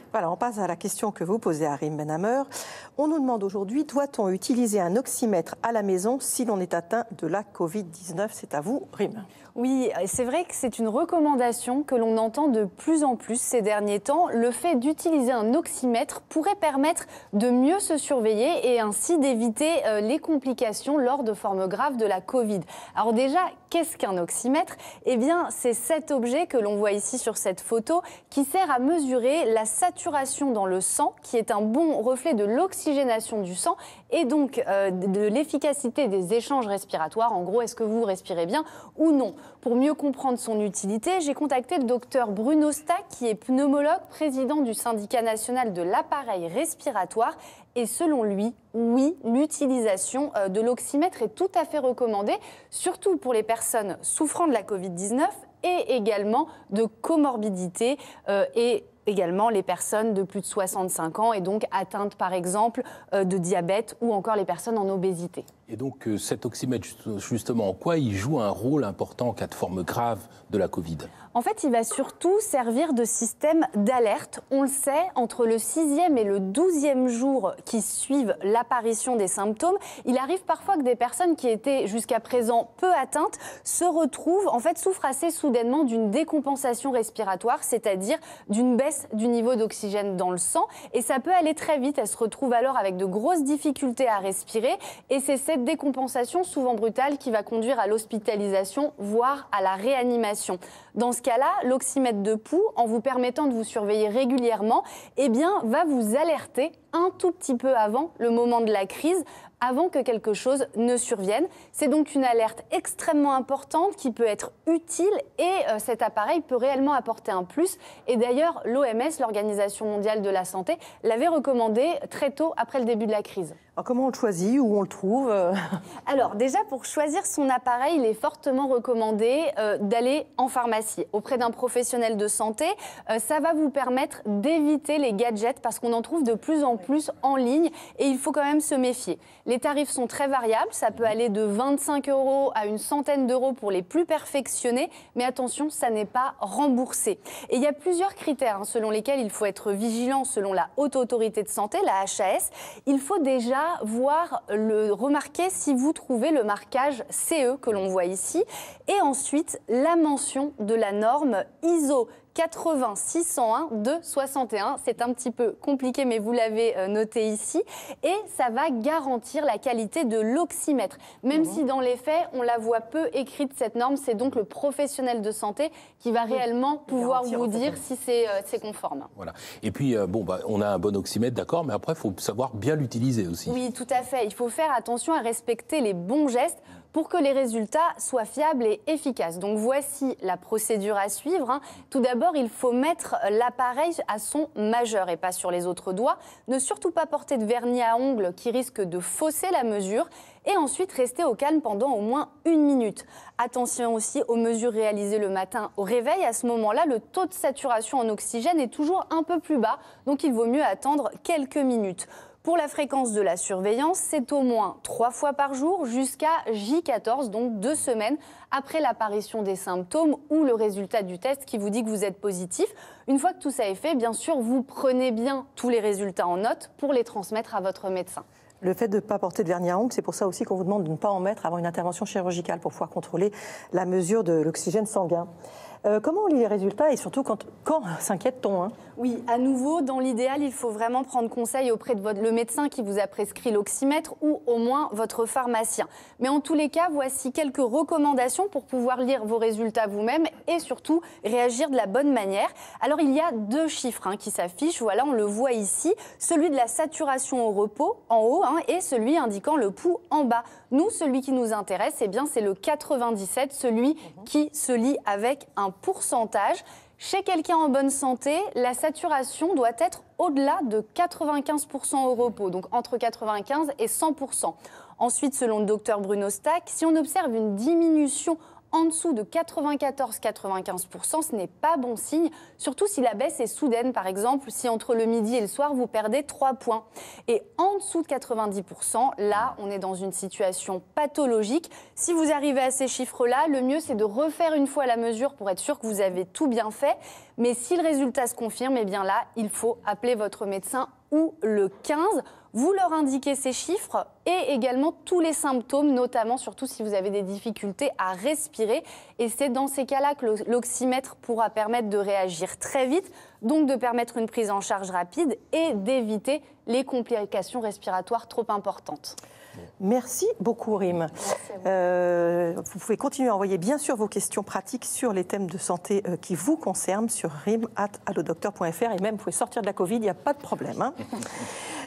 Voilà, on passe à la question que vous posez à Rim Benhammer. On nous demande aujourd'hui, doit-on utiliser un oxymètre à la maison si l'on est atteint de la Covid-19 ? C'est à vous, Rim. Oui, c'est vrai que c'est une recommandation que l'on entend de plus en plus ces derniers temps. Le fait d'utiliser un oxymètre pourrait permettre de mieux se surveiller et ainsi d'éviter les complications lors de formes graves de la Covid. Alors déjà, qu'est-ce qu'un oxymètre ? Eh bien, c'est cet objet que l'on voit ici sur cette photo qui sert à mesurer la saturation dans le sang, qui est un bon reflet de l'oxygénation du sang et donc de l'efficacité des échanges respiratoires. En gros, est-ce que vous respirez bien ou non ? Pour mieux comprendre son utilité, j'ai contacté le docteur Bruno Stack, qui est pneumologue, président du syndicat national de l'appareil respiratoire. Et selon lui, oui, l'utilisation de l'oxymètre est tout à fait recommandée, surtout pour les personnes souffrant de la Covid-19 et également de comorbidité et également les personnes de plus de 65 ans et donc atteintes par exemple de diabète ou encore les personnes en obésité. Et donc cet oxymètre, justement, en quoi il joue un rôle important en cas de forme grave de la Covid ? En fait, il va surtout servir de système d'alerte. On le sait, entre le 6e et le 12e jour qui suivent l'apparition des symptômes, il arrive parfois que des personnes qui étaient jusqu'à présent peu atteintes se retrouvent, en fait, souffrent assez soudainement d'une décompensation respiratoire, c'est-à-dire d'une baisse du niveau d'oxygène dans le sang. Et ça peut aller très vite. Elles se retrouvent alors avec de grosses difficultés à respirer. Et c'est cette décompensation, souvent brutale, qui va conduire à l'hospitalisation, voire à la réanimation. Dans ce cas-là, l'oxymètre de pouls, en vous permettant de vous surveiller régulièrement, eh bien, va vous alerter un tout petit peu avant le moment de la crise, avant que quelque chose ne survienne. C'est donc une alerte extrêmement importante qui peut être utile et cet appareil peut réellement apporter un plus. Et d'ailleurs, l'OMS, l'Organisation mondiale de la santé, l'avait recommandé très tôt après le début de la crise. Alors, comment on le choisit, où on le trouve ? Alors déjà, pour choisir son appareil, il est fortement recommandé d'aller en pharmacie, auprès d'un professionnel de santé. Ça va vous permettre d'éviter les gadgets parce qu'on en trouve de plus en plus en ligne et il faut quand même se méfier. Les tarifs sont très variables, ça peut aller de 25 € à une centaine d'euros pour les plus perfectionnés, mais attention, ça n'est pas remboursé. Et il y a plusieurs critères selon lesquels il faut être vigilant selon la Haute Autorité de Santé, la HAS. Il faut déjà remarquer si vous trouvez le marquage CE que l'on voit ici et ensuite la mention de la norme ISO 80601 de 61. C'est un petit peu compliqué, mais vous l'avez noté ici. Et ça va garantir la qualité de l'oxymètre. Même si dans les faits, on la voit peu écrite, cette norme, c'est donc le professionnel de santé qui va réellement pouvoir vous dire si c'est conforme. Voilà. Et puis, on a un bon oxymètre, d'accord, mais après, il faut savoir bien l'utiliser aussi. Oui, tout à fait. Il faut faire attention à respecter les bons gestes pour que les résultats soient fiables et efficaces. Donc voici la procédure à suivre. Tout d'abord, il faut mettre l'appareil à son majeur et pas sur les autres doigts. Ne surtout pas porter de vernis à ongles qui risque de fausser la mesure. Et ensuite, rester au calme pendant au moins 1 minute. Attention aussi aux mesures réalisées le matin au réveil. À ce moment-là, le taux de saturation en oxygène est toujours un peu plus bas. Donc il vaut mieux attendre quelques minutes. Pour la fréquence de la surveillance, c'est au moins 3 fois par jour jusqu'à J14, donc 2 semaines après l'apparition des symptômes ou le résultat du test qui vous dit que vous êtes positif. Une fois que tout ça est fait, bien sûr, vous prenez bien tous les résultats en note pour les transmettre à votre médecin. Le fait de ne pas porter de vernis à ongles, c'est pour ça aussi qu'on vous demande de ne pas en mettre avant une intervention chirurgicale pour pouvoir contrôler la mesure de l'oxygène sanguin. Comment on lit les résultats et surtout quand s'inquiète-t-on Oui, à nouveau, dans l'idéal, il faut vraiment prendre conseil auprès de le médecin qui vous a prescrit l'oxymètre ou au moins votre pharmacien. Mais en tous les cas, voici quelques recommandations pour pouvoir lire vos résultats vous-même et surtout réagir de la bonne manière. Alors, il y a 2 chiffres qui s'affichent. Voilà, on le voit ici. Celui de la saturation au repos en haut et celui indiquant le pouls en bas. Nous, celui qui nous intéresse, c'est le 97, celui qui se lit avec un pourcentage. Chez quelqu'un en bonne santé, la saturation doit être au-delà de 95% au repos, donc entre 95 et 100%. Ensuite, selon le docteur Bruno Stack, si on observe une diminution en dessous de 94-95%, ce n'est pas bon signe, surtout si la baisse est soudaine. Par exemple, si entre le midi et le soir, vous perdez 3 points. Et en dessous de 90%, là, on est dans une situation pathologique. Si vous arrivez à ces chiffres-là, le mieux, c'est de refaire une fois la mesure pour être sûr que vous avez tout bien fait. Mais si le résultat se confirme, eh bien là, il faut appeler votre médecin ou le 15. Vous leur indiquez ces chiffres et également tous les symptômes, notamment, surtout si vous avez des difficultés à respirer. Et c'est dans ces cas-là que l'oxymètre pourra permettre de réagir très vite, donc de permettre une prise en charge rapide et d'éviter les complications respiratoires trop importantes. Merci beaucoup, Rim. Vous pouvez continuer à envoyer bien sûr vos questions pratiques sur les thèmes de santé qui vous concernent sur rim@allodocteur.fr et même vous pouvez sortir de la Covid, il n'y a pas de problème.